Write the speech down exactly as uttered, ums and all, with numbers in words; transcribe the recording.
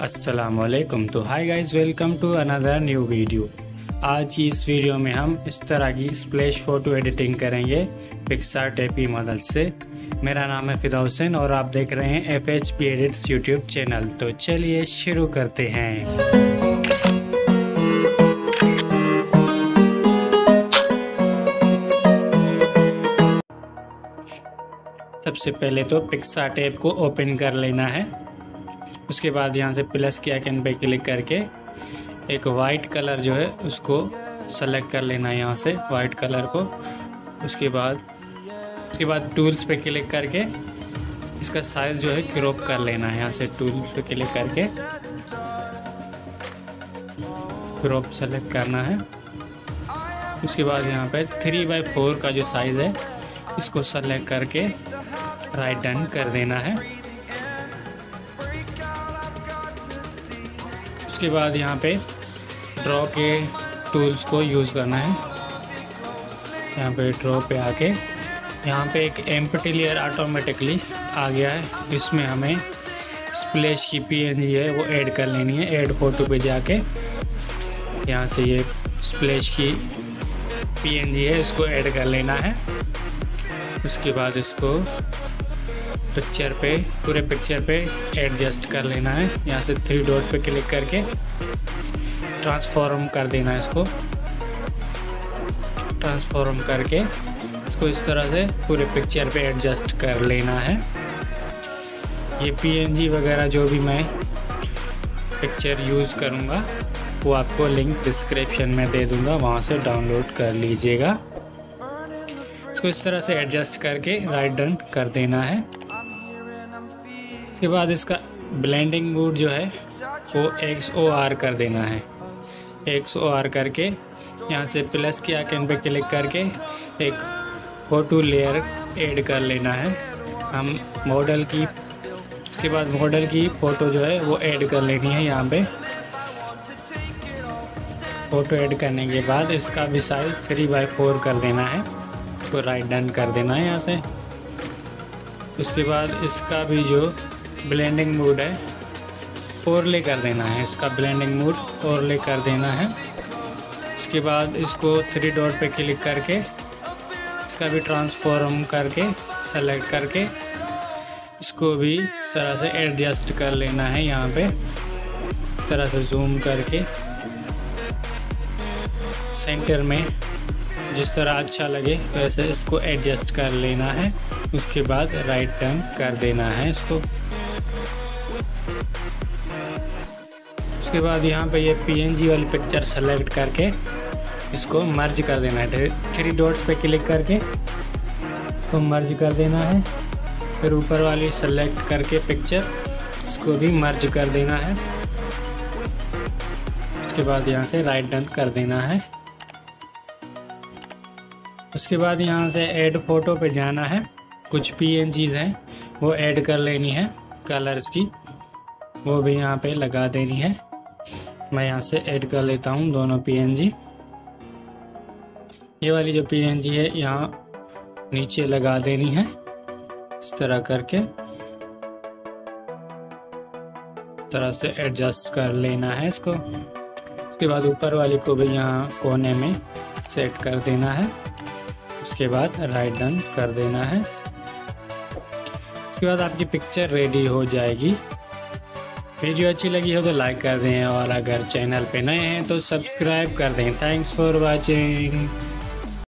अस्सलामुअलैकुम। तो hi guys, welcome to another new video. आज की इस वीडियो में हम इस तरह की स्प्लैश फ़ोटो एडिटिंग करेंगे पिक्सार्ट एपी मदद से। मेरा नाम है फिदा हुसैन और आप देख रहे हैं F H P edits YouTube channel. तो चलिए शुरू करते हैं। सबसे पहले तो पिक्सार्ट ऐप को ओपन कर लेना है। उसके बाद यहाँ से प्लस के आइकन पे क्लिक करके एक वाइट कलर जो है उसको सेलेक्ट कर लेना है, यहाँ से वाइट कलर को। उसके बाद उसके बाद टूल्स पे क्लिक करके इसका साइज़ जो है क्रॉप कर लेना है। यहाँ से टूल्स पे क्लिक करके क्रॉप सेलेक्ट करना है। उसके बाद यहाँ पे थ्री बाई फोर का जो साइज़ है इसको सेलेक्ट करके राइट डन कर देना है। उसके बाद यहाँ पे ड्रॉ के टूल्स को यूज़ करना है। यहाँ पे ड्रॉ पे आके यहाँ पे एक एम्प्टी लेयर ऑटोमेटिकली आ गया है। इसमें हमें स्प्लैश की पीएनजी है वो ऐड कर लेनी है। ऐड फोटो पे जाके यहाँ से ये स्प्लैश की पीएनजी है इसको ऐड कर लेना है। उसके बाद इसको पिक्चर पे पूरे पिक्चर पे एडजस्ट कर लेना है। यहाँ से थ्री डॉट पे क्लिक करके ट्रांसफॉर्म कर देना है। इसको ट्रांसफॉर्म करके इसको इस तरह से पूरे पिक्चर पे एडजस्ट कर लेना है। ये पीएनजी वगैरह जो भी मैं पिक्चर यूज़ करूँगा वो आपको लिंक डिस्क्रिप्शन में दे दूँगा, वहाँ से डाउनलोड कर लीजिएगा। इसको इस तरह से एडजस्ट करके राइट डन कर देना है। उसके बाद इसका ब्लेंडिंग मोड जो है वो एक्स ओ आर कर देना है। एक्स ओ आर करके यहाँ से प्लस के आइकन पे क्लिक करके एक फोटो लेयर ऐड कर लेना है। हम मॉडल की उसके बाद मॉडल की फ़ोटो जो है वो ऐड कर लेनी है। यहाँ पे फ़ोटो ऐड करने के बाद इसका भी साइज़ थ्री बाई फोर कर देना है। इसको राइट डन कर देना है यहाँ से। उसके बाद इसका भी जो ब्लेंडिंग मोड है ओवरले कर देना है। इसका ब्लेंडिंग मोड ओवरले कर देना है। उसके बाद इसको थ्री डॉट पे क्लिक करके इसका भी ट्रांसफॉर्म करके सेलेक्ट करके इसको भी इस तरह से एडजस्ट कर लेना है। यहाँ पे इस तरह से जूम करके सेंटर में जिस तरह अच्छा लगे वैसे इसको एडजस्ट कर लेना है। उसके बाद राइट टर्न कर देना है इसको। उसके बाद यहाँ पे ये पीएनजी वाली पिक्चर सेलेक्ट करके इसको मर्ज कर देना है। थ्री डॉट्स पे क्लिक करके इसको मर्ज कर देना है। फिर ऊपर वाली सेलेक्ट करके पिक्चर इसको भी मर्ज कर देना है। उसके बाद यहाँ से राइट डन कर देना है। उसके बाद यहाँ से ऐड फोटो पे जाना है। कुछ पीएनजीज हैं वो ऐड कर लेनी है, कलर्स की वो भी यहाँ पे लगा देनी है। मैं यहाँ से ऐड कर लेता हूँ दोनों पीएनजी। ये वाली जो पीएनजी है यहाँ नीचे लगा देनी है इस तरह करके, इस तरह से एडजस्ट कर लेना है इसको। उसके बाद ऊपर वाली को भी यहाँ कोने में सेट कर देना है। उसके बाद राइट डन कर देना है। उसके बाद आपकी पिक्चर रेडी हो जाएगी। वीडियो अच्छी लगी हो तो लाइक कर दें और अगर चैनल पे नए हैं तो सब्सक्राइब कर दें। Thanks for watching.